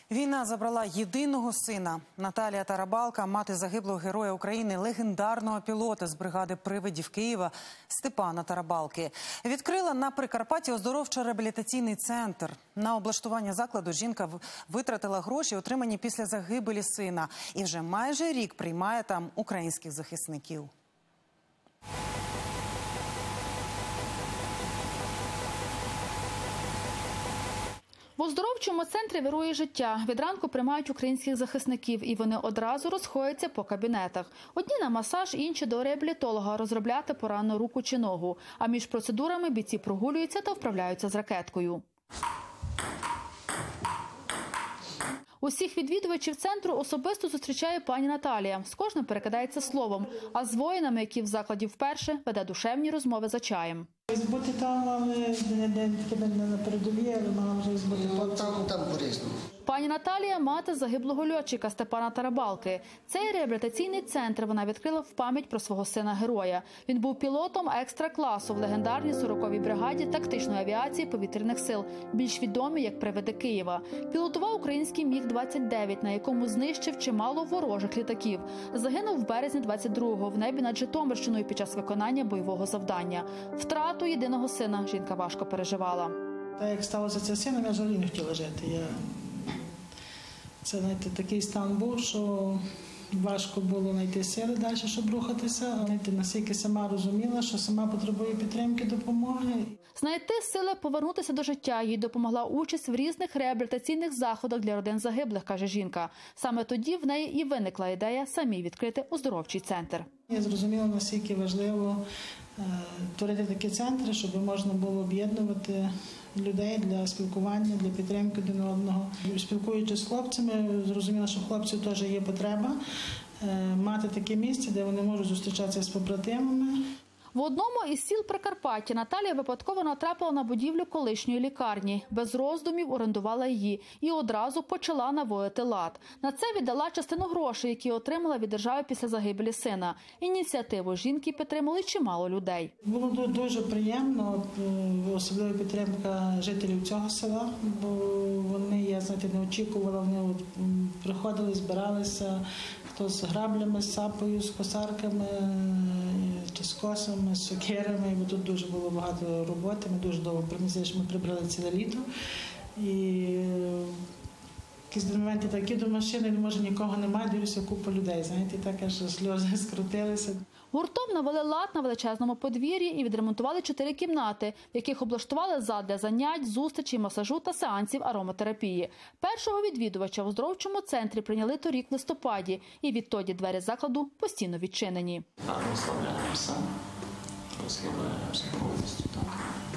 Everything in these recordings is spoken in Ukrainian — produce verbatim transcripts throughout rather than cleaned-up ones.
Війна забрала єдиного сина. Наталія Тарабалка, мати загиблого героя України, легендарного пілота з бригади привидів Києва Степана Тарабалки. Відкрила на Прикарпатті оздоровчо-реабілітаційний центр. На облаштування закладу жінка витратила гроші, отримані після загибелі сина. І вже майже рік приймає там українських захисників. В оздоровчому центрі вирує життя. Від ранку приймають українських захисників, і вони одразу розходяться по кабінетах. Одні на масаж, інші до реабілітолога розробляти поранену руку чи ногу. А між процедурами бійці прогулюються та вправляються з ракеткою. Усіх відвідувачів центру особисто зустрічає пані Наталія. З кожним перекидається словом. А з воїнами, які в закладі вперше, веде душевні розмови за чаєм. Бути там, але не на передовій, але мала вже збути. Там, там по-різному. Пані Наталія – мати загиблого льотчика Степана Тарабалки. Цей реабілітаційний центр вона відкрила в пам'ять про свого сина-героя. Він був пілотом екстра-класу в легендарній сороковій бригаді тактичної авіації повітряних сил, більш відомий як «Привиди Києва». Пілотував український міг двадцять дев'ять, на якому знищив чимало ворожих літаків. Загинув в березні двадцять другого в небі над Житомирщиною під час виконання бойового завдання. Втрату єдиного сина жінка важко переживала. Та як сталося це з сином, я взагалі не хотіла жити. Я... Це, знаєте, такий стан був, що важко було знайти сили далі, щоб рухатися. Знаєте, наскільки сама розуміла, що сама потребує підтримки, допомоги. Знайти сили повернутися до життя їй допомогла участь в різних реабілітаційних заходах для родин загиблих, каже жінка. Саме тоді в неї і виникла ідея самій відкрити оздоровчий центр. Я зрозуміла, наскільки важливо е, творити такі центри, щоб можна було об'єднувати людей для спілкування, для підтримки один одного. Спілкуючись з хлопцями, зрозуміла, що в хлопців теж є потреба е, мати таке місце, де вони можуть зустрічатися з побратимами. В одному із сіл Прикарпаття Наталія випадково натрапила на будівлю колишньої лікарні. Без роздумів орендувала її і одразу почала наводити лад. На це віддала частину грошей, які отримала від держави після загибелі сина. Ініціативу жінки підтримали чимало людей. Було дуже приємно, особливо підтримка жителів цього села, бо вони, я знаєте, не очікувала, вони от приходили, збиралися, хто з граблями, з сапою, з косарками, чи з косами, з сокирами, бо тут дуже було багато роботи, ми дуже довго принесли, що ми прибрали ціле літо. І якісь моменти такі до машини, може нікого немає, дивлюся купу людей, знаєте, так аж сльози скрутилися. Гуртом навели лад на величезному подвір'ї і відремонтували чотири кімнати, в яких облаштували зал для занять, зустрічей, масажу та сеансів ароматерапії. Першого відвідувача в оздоровчому центрі прийняли торік в листопаді, і відтоді двері закладу постійно відчинені. Так, розслабляємося, розслабляємося повністю, так.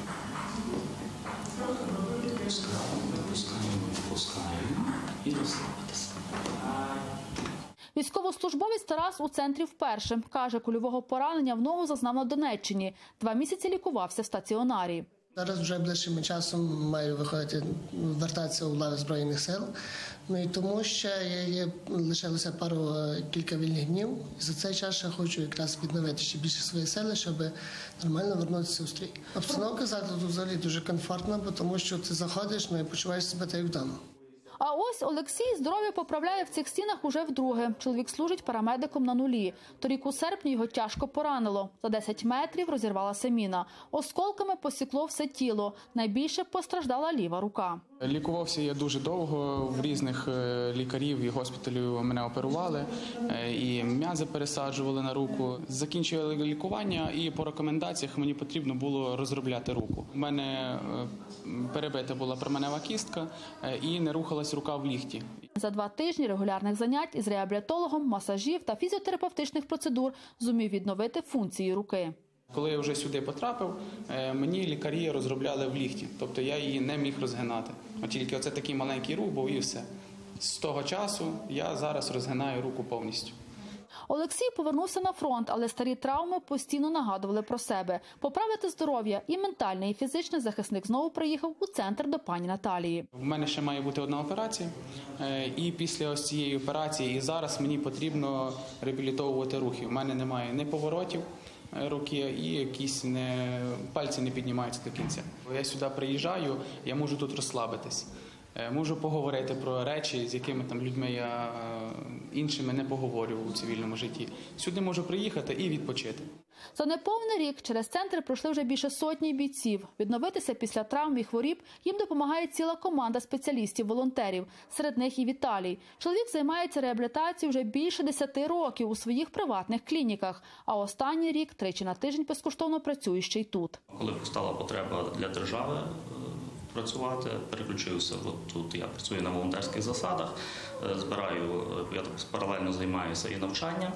Випускаємо, випускаємо, випускаємо і розслабитися. Військовослужбовець Тарас у центрі вперше. Каже, кульового поранення в ногу зазнав на Донеччині. Два місяці лікувався в стаціонарі. Зараз вже ближчим часом маю виходити, вертатися у лави Збройних сил. Ну і тому ще є, є, лишилося пару, кілька вільних днів. І за цей час ще хочу якраз відновити ще більше свої сили, щоб нормально повернутися у стрій. Обстановка закладу взагалі дуже комфортна, бо тому що ти заходиш, ну і почуваєш себе так як вдома. А ось Олексій здоров'я поправляє в цих стінах уже вдруге. Чоловік служить парамедиком на нулі. Торік у серпні його тяжко поранило. За десять метрів розірвалася міна. Осколками посікло все тіло. Найбільше постраждала ліва рука. Лікувався я дуже довго, в різних лікарів і госпіталів мене оперували, і м'язи пересаджували на руку. Закінчили лікування і по рекомендаціях мені потрібно було розробляти руку. У мене перебита була променева кістка і не рухалась рука в лікті. За два тижні регулярних занять із реабілітологом, масажів та фізіотерапевтичних процедур зумів відновити функції руки. Коли я вже сюди потрапив, мені лікарі розробляли в лікті, тобто я її не міг розгинати. От тільки оце такий маленький рух був і все. З того часу я зараз розгинаю руку повністю. Олексій повернувся на фронт, але старі травми постійно нагадували про себе. Поправити здоров'я і ментальне, і фізичне захисник знову приїхав у центр до пані Наталії. У мене ще має бути одна операція, і після ось цієї операції, і зараз мені потрібно реабілітовувати рухи. У мене немає ні поворотів руки, і якісь не, пальці не піднімаються до кінця. Я сюди приїжджаю, я можу тут розслабитись. Е, Можу поговорити про речі, з якими там людьми я е, іншими не поговорював у цивільному житті. Сюди можу приїхати і відпочити. За неповний рік через центр пройшли вже більше сотні бійців. Відновитися після травм і хворіб їм допомагає ціла команда спеціалістів-волонтерів. Серед них і Віталій. Чоловік займається реабілітацією вже більше десяти років у своїх приватних клініках. А останній рік тричі на тиждень безкоштовно працює ще й тут. Коли постала потреба для держави е, працювати, переключився. От тут я працюю на волонтерських засадах, е, збираю, е, я паралельно займаюся і навчанням.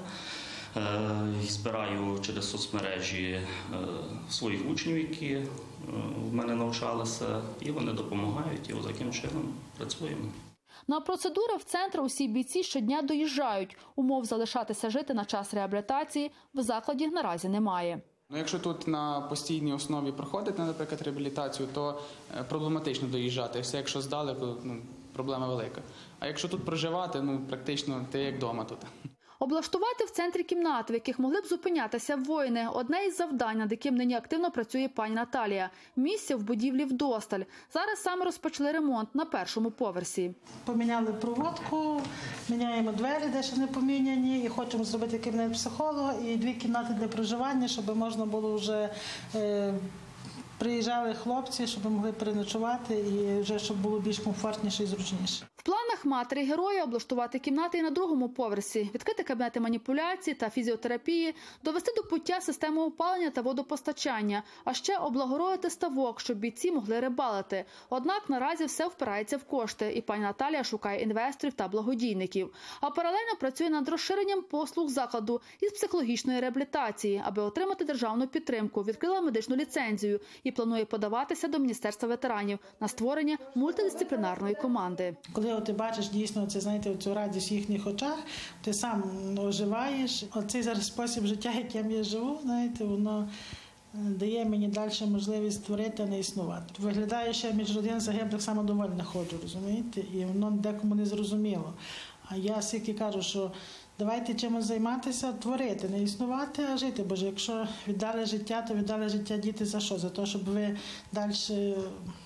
І збираю через соцмережі е, своїх учнів, які е, в мене навчалися, і вони допомагають, і ось таким чином працюємо. На процедури в центр усі бійці щодня доїжджають. Умов залишатися жити на час реабілітації в закладі наразі немає. Ну, якщо тут на постійній основі проходити, наприклад, реабілітацію, то е, проблематично доїжджати. Все, якщо здали, то ну, проблема велика. А якщо тут проживати, ну практично ти як вдома тут. Облаштувати в центрі кімнати, в яких могли б зупинятися воїни – одне із завдань, над яким нині активно працює пані Наталія. Місця в будівлі вдосталь. Зараз саме розпочали ремонт на першому поверсі. Поміняли проводку, міняємо двері, де ще не поміняні, і хочемо зробити кабінет психолога і дві кімнати для проживання, щоб можна було вже е, приїжджали хлопці, щоб могли переночувати і вже щоб було більш комфортніше і зручніше. В планах матері героя облаштувати кімнати і на другому поверсі, відкрити кабінети маніпуляцій та фізіотерапії, довести до пуття систему опалення та водопостачання, а ще облагородити ставок, щоб бійці могли рибалити. Однак наразі все впирається в кошти, і пані Наталія шукає інвесторів та благодійників. А паралельно працює над розширенням послуг закладу із психологічної реабілітації. Аби отримати державну підтримку, відкрила медичну ліцензію і планує подаватися до Міністерства ветеранів на створення мультидисциплінарної команди. Коли ти бачиш дійсно це, знаєте, цю радість в їхніх очах, ти сам оживаєш. Оцей зараз спосіб життя, яким я живу, знаєте, воно дає мені далі можливість створити, а не існувати. Виглядає, що я між родин загиблих самодовольно ходжу, розумієте? І воно декому не зрозуміло. А я скільки кажу, що давайте чимось займатися, творити, не існувати, а жити. Бо ж якщо віддали життя, то віддали життя діти за що? За те, щоб ви далі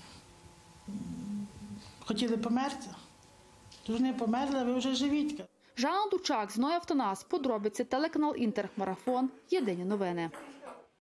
хотіли померти? Тож не померли, а ви вже живіть. Жанна Дучак, Зной Автонас, подробиці, телеканал Інтер, Марафон, Єдині новини.